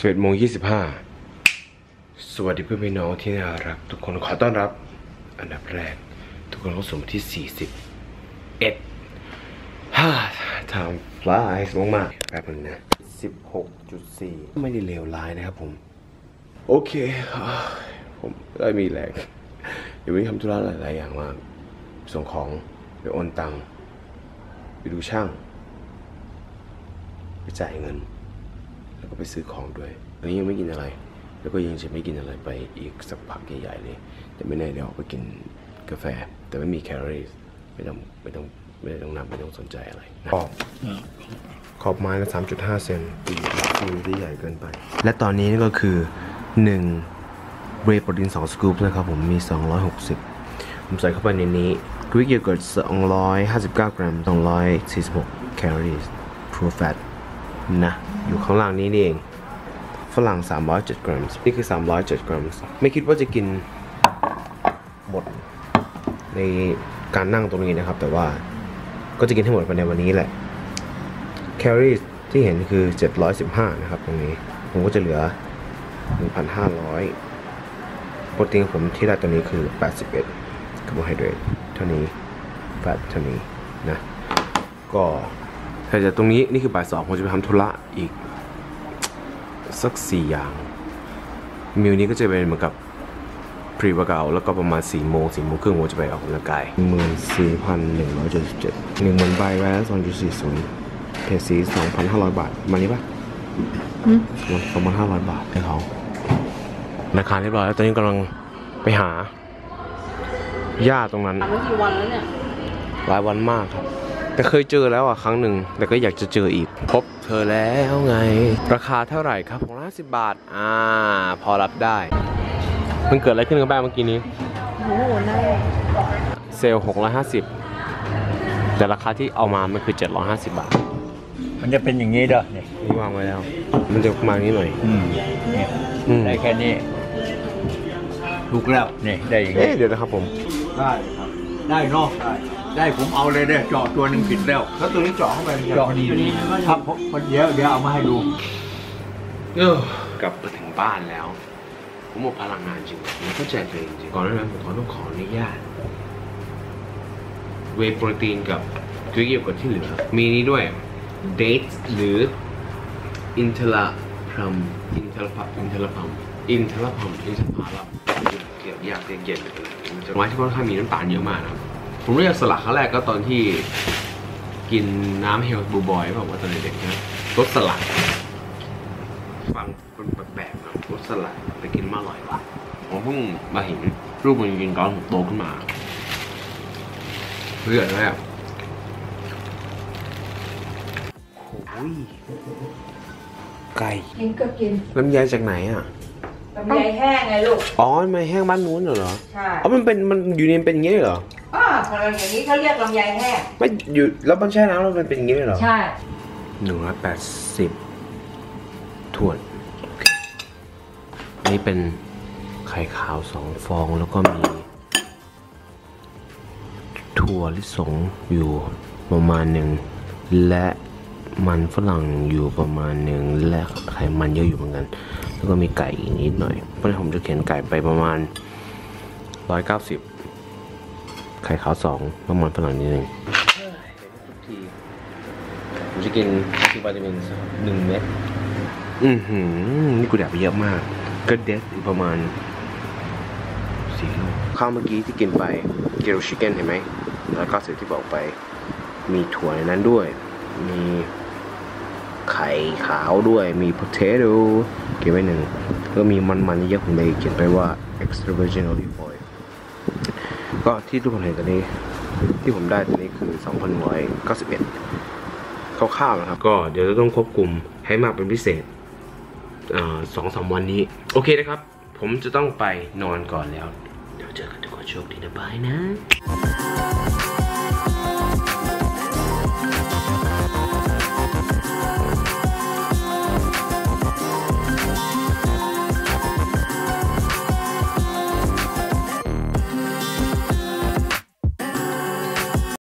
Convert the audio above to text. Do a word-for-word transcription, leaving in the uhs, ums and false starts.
สิบเอ็ดโมงยี่สิบห้าสวัสดีเพื่อนพี่น้องที่น่ารักทุกคนขอต้อนรับอันดับแรกทุกคนเข้าสู่วันที่สี่สิบเอ็ดฮ่าทำฟลายสมองมากแป๊บนึงนะ สิบหกจุดสี่ ไม่ได้เลวร้ายนะครับผมโอเคผมได้มีแรงเดี๋ยววันนี้ทำธุระหลายๆอย่างมากส่งของไปโอนตังค์ไปดูช่างไปจ่ายเงินแล้วก็ไปซื้อของด้วยวันนี้ยังไม่กินอะไรแล้วก็ยังจะไม่กินอะไรไปอีกสักพักใหญ่ๆเลยแต่ไม่แน่เดี๋ยวไปกินกาแฟแต่ไม่มีแคลอรี่ไม่ต้องไม่ต้องไม่ต้องนับไม่ต้องสนใจอะไรขอบขอบไม้ละ สามจุดห้า เซนตีซีที่ใหญ่เกินไปและตอนนี้ก็คือหนึ่งเวย์โปรตีนสองสกู๊ปนะครับผมมีสองร้อยหกสิบผมใส่เข้าไปในนี้กรีกโยเกิร์ตสองร้อยห้าสิบเก้ากรัมสองร้อยสี่สิบหกแคลอรี่ true fat นะอยู่ข้างล่างนี้นี่เองฝรั่งสามร้อยเจ็ดกรัมนี่คือสามร้อยเจ็ดกรัมไม่คิดว่าจะกินหมดในการนั่งตรงนี้นะครับแต่ว่าก็จะกินให้หมดภายในวันนี้แหละแคลอรี่ที่เห็นคือเจ็ดร้อยสิบห้านะครับตรงนี้ผมก็จะเหลือ หนึ่งพันห้าร้อย โปรตีนผมที่ได้ตัวนี้คือแปดสิบเอ็ดคาร์โบไฮเดรตเท่านี้แฟตเท่านี้นะก็แต่จากตรงนี้นี่คือบ่ายสองผมจะไปทำธุระอีกสักสี่อย่างมิวนี้ก็จะเป็นเหมือนกับพรีวอร์กเอาท์แล้วก็ประมาณสี่โมงสี่โมงครึ่งผมจะไปออกกำลังกายหมื่นสี่พันหนึ่งร้อยเจ็ดสิบเจ็ดหนึ่งหมื่นใบแวร์สองจุดสี่ศูนย์เพซีสองพันห้าร้อยบาทมานี้ปะสองพันห้าร้อยบาทให้เขาธนาคารเรียบร้อยแล้วตอนนี้กำลังไปหาหญ้าตรงนั้นมากี่วันแล้วเนี่ยหลายวันมากครับแต่เคยเจอแล้วอ่ะครั้งหนึ่งแต่ก็อยากจะเจออีกพบเธอแล้วไงราคาเท่าไหร่ครับหกร้อยห้าสิบบาทอ่าพอรับได้มันเกิดอะไรขึ้นกับแม่เมื่อกี้นี้โอ้โหได้เซลล์หกร้อยห้าสิบแต่ราคาที่เอามามันคือเจ็ดร้อยห้าสิบบาทมันจะเป็นอย่างนี้เด้อเนี่ยนี่วางไว้แล้วมันจะมานี้หน่อยอืมได้แค่นี้ถูกแล้วนี่ได้อย่างนี้เดี๋ยวนะครับผมได้ครับได้เนาะได้ได้ผมเอาเลยเนี่ยเจาะตัวหนึ่งผิดแล้วแล้วตัวนี้เจาะเข้าไปเจาะดีนี้ครับผมเดี๋ยวเดี๋ยวเอามาให้ดูเออกลับมาถึงบ้านแล้วผมหมดพลังงานจริงผมเข้าใจตัวเองจริงก่อนหน้านั้นผมขอต้องขออนุญาตเวย์โปรตีนกับกรีกโยเกิร์ตที่เหลือมีนี้ด้วยเดทหรืออินทลาพัมอินทลาพัมอินทลาพัมอินทลาพัมอินทลาพัมเกี่ยวยากเย็นเลยมันจะไม้ที่ค่อนข้างมีน้ำตาลเยอะมากนะครับผมเรียกสลัดครั้งแรกก็ตอนที่กินน้ำเฮลบูบอยแบบว่าตอนเด็กๆนะรสสลัดฟังคนแปลกๆนะรสสลัดแต่กินมาอร่อยว่ะผมเพิ่งมาเห็นรูปมันจริงๆตอนผมโตขึ้นมาเลือดแล้วโอ้ยไก่กินก็กินลำไยจากไหนอ่ะลำไยแห้งไงลูกอ๋อลำไยแห้งบ้านนู้นเหรอใช่อ๋อมันเป็นมันอยู่ในเป็นอย่างนี้เหรออ่าพออย่างนี้เขาเรียกลำไยแห้งไม่อยู่แล้วมันแช่น้ำแล้วมันเป็นอย่างนี้เหรอใช่หนึ่งร้อยแปดสิบถ้วนนี่เป็นไข่ขาวสองฟองแล้วก็มีถั่วลิสงอยู่ประมาณหนึ่งและมันฝรั่งอยู่ประมาณหนึ่งและไขมันเยอะอยู่เหมือนกันแล้วก็มีไก่อีกนิดหน่อยเพราะฉะนั้นผมจะเขียนไก่ไปประมาณร้อยเก้าสิบไข่ขาวสองประมาณฝรั่งนิดหนึ่งผมจะกินซีวิตามินหนึ่งเม็ดอือหือนี่กูแดกไปเยอะมากก็เด็ดประมาณสี่โลข้าวเมื่อกี้ที่กินไปเกลชิคเก้นเห็นไหมแล้วก็สิ่งที่บอกไปมีถั่วในนั้นด้วยมีไข่ขาวด้วยมี potato เก็บไว้หนึ่งแล้วมีมันๆเยอะผมเลยเขียนไปว่า extra virgin olive oil ก็ที่ทุกคนเห็นตอนนี้ที่ผมได้ตอนนี้คือ สองพันหนึ่งร้อยเก้าสิบเอ็ด คร่าวๆนะครับก็เดี๋ยวจะต้องควบคุมให้มากเป็นพิเศษสองสามวันนี้โอเคนะครับผมจะต้องไปนอนก่อนแล้วเดี๋ยวเจอกันทุกคนโชคดีนะบายนะ